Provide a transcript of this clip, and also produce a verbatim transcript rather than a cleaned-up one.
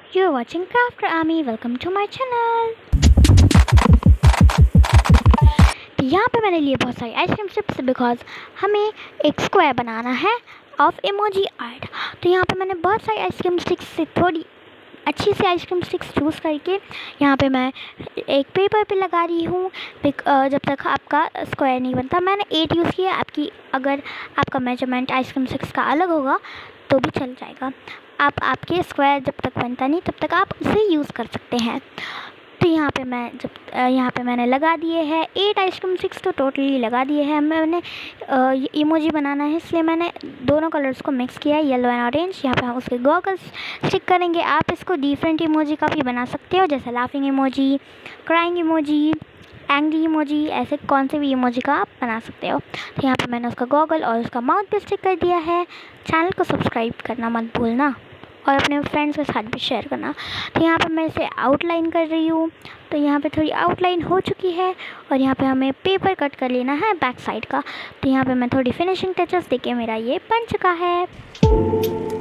You're watching Craft Army. Welcome to my channel. तो यहाँ पे मैंने लिए बहुत सारी आइसक्रीम स्ट्रिप्स बिकॉज हमें एक स्क्वायर बनाना है ऑफ इमोजी आर्ट। तो यहाँ पे मैंने बहुत सारी आइसक्रीम स्टिक्स से थोड़ी अच्छी सी आइसक्रीम स्टिक्स चूज़ करके यहाँ पे मैं एक पेपर पे लगा रही हूँ जब तक आपका स्क्वायर नहीं बनता। मैंने एट यूज़ किया, आपकी अगर आपका मेजरमेंट आइसक्रीम स्टिक्स का अलग होगा तो भी चल जाएगा। आप आपके स्क्वायर जब तक बनता नहीं तब तक आप इसे यूज़ कर सकते हैं। तो यहाँ पे मैं जब यहाँ पे मैंने लगा दिए हैं एट आइसक्रीम स्टिक्स, तो टोटली लगा दिए हैं। मैंने इमोजी बनाना है इसलिए मैंने दोनों कलर्स को मिक्स किया है, येलो एंड ऑरेंज। यहाँ पे हम उसके गॉगल्स स्टिक करेंगे। आप इसको डिफरेंट इमोजी का भी बना सकते हो, जैसे laughing emoji, crying emoji, angry emoji, ऐसे कौन से भी इमोजी का आप बना सकते हो। तो यहाँ पे मैंने उसका गॉगल और उसका माउथ भी स्टिक कर दिया है। चैनल को सब्सक्राइब करना मत भूलना और अपने फ्रेंड्स के साथ भी शेयर करना। तो यहाँ पे मैं इसे आउटलाइन कर रही हूँ। तो यहाँ पे थोड़ी आउटलाइन हो चुकी है और यहाँ पे हमें पेपर कट कर लेना है बैक साइड का। तो यहाँ पे मैं थोड़ी फिनिशिंग टचेस देके मेरा ये बन चुका है।